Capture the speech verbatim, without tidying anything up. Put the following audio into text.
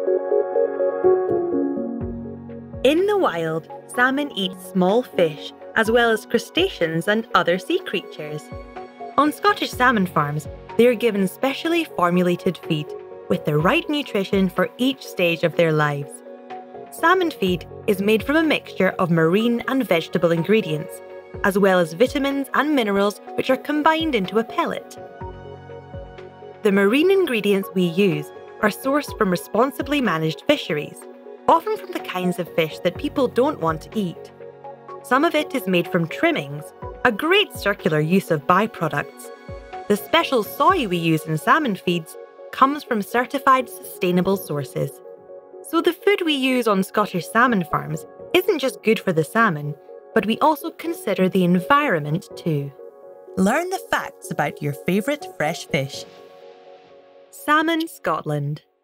In the wild, salmon eat small fish, as well as crustaceans and other sea creatures. On Scottish salmon farms, they are given specially formulated feed with the right nutrition for each stage of their lives. Salmon feed is made from a mixture of marine and vegetable ingredients, as well as vitamins and minerals which are combined into a pellet. The marine ingredients we use are sourced from responsibly managed fisheries, often from the kinds of fish that people don't want to eat. Some of it is made from trimmings, a great circular use of byproducts. The special soy we use in salmon feeds comes from certified sustainable sources. So the food we use on Scottish salmon farms isn't just good for the salmon, but we also consider the environment too. Learn the facts about your favourite fresh fish. Salmon Scotland.